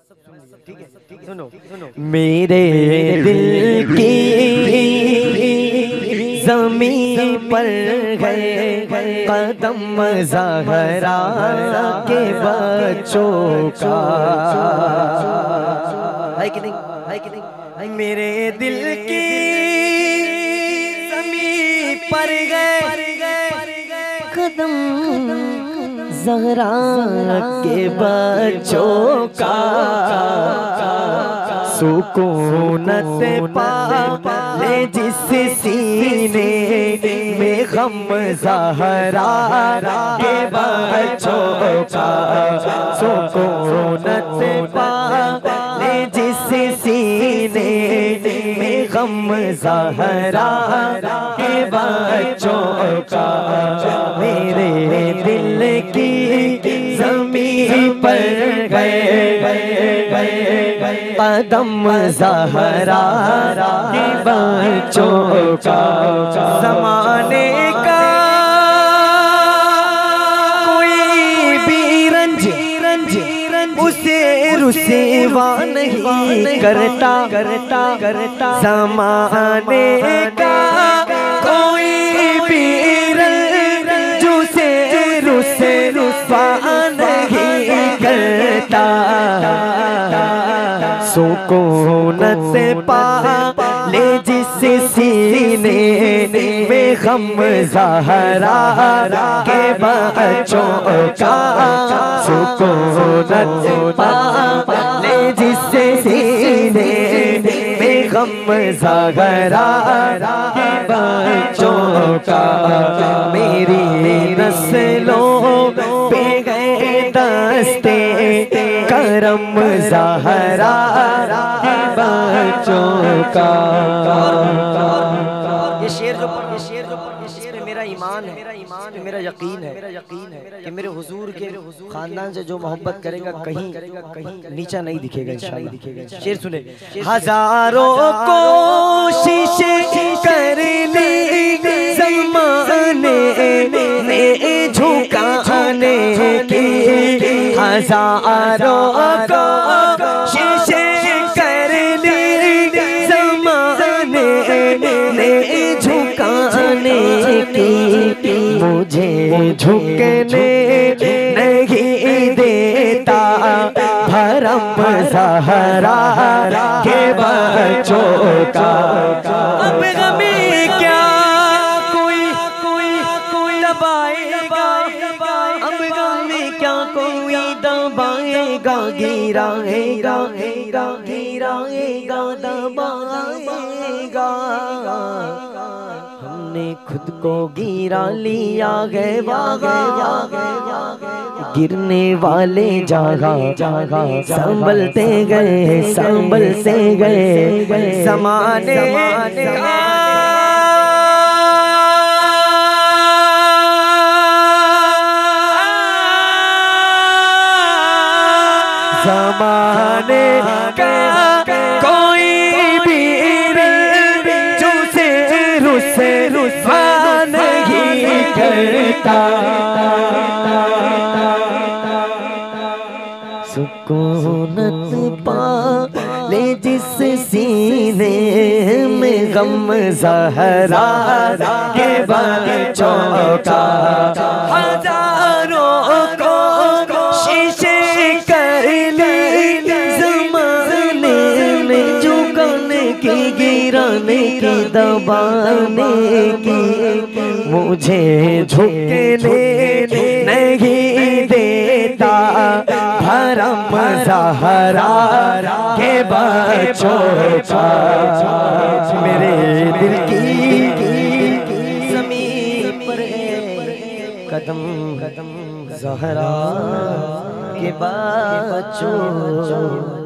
ठीक है सुनो सुनो। मेरे दिल की ज़मीं पर गए कदम ज़हरा के बच्चों का, है कि नहीं, है कि नहीं? मेरे दिल की ज़मीं पर गए कदम ज़हरा के बच्चों का, सुकूनत पा ले जिस सीने में गम ज़हरा के बच्चों का, सुकूनत पा ले जिस सीने में गम ज़हरा के बच्चों का, मेरे दिल की ज़मीं पर गए कदम ज़हरा के बच्चों का। ज़माने का कोई भी रंज उसे रुसवा नहीं करता, ज़माने का कोई भी रंज उसे रुसवा नहीं करता, सुकूनत पा ले जिस सीने में गम ज़हरा के बच्चों का, सुकूनत पा ले जिस सीने में गम ज़हरा के बच्चों का, मेरी नस्लों पे गए दस्ते करम ज़हरा के बच्चों का। ये शेर जो मेरा ईमान है, मेरा यकीन है कि मेरे हुजूर के खानदान से जो मोहब्बत करेगा कहीं नीचा नहीं दिखेगा इंशाअल्लाह। शेर सुने। हजारों कोशिशें कर ली ज़माने में झुकाने की, हजारों कोशिशें कर ली ज़माने में झुकाने की, मुझे झुकने नहीं देता भरम ज़हरा के बच्चों का। अब गमी क्या कोई दबाएगा, अब गमी क्या कोई दबाएगा, गिराएगा दबाएगा, हमने खुद को गिरा लिया है गिरने वाले जागा संभलते गए ज़माने ज़माने का कोई भी तुझसे रुसवा नहीं करता, सुकूनत पा ले जिस सीने में गम ज़हरा के बच्चों का, हजारों कोशिशें कर ली ज़माने में झुकाने की, गिराने की, दबाने की, मुझे झुकने नहीं देता भरम ज़हरा के बच्चों का, मेरे दिल की ज़मीं पर कदम ज़हरा के बच्चों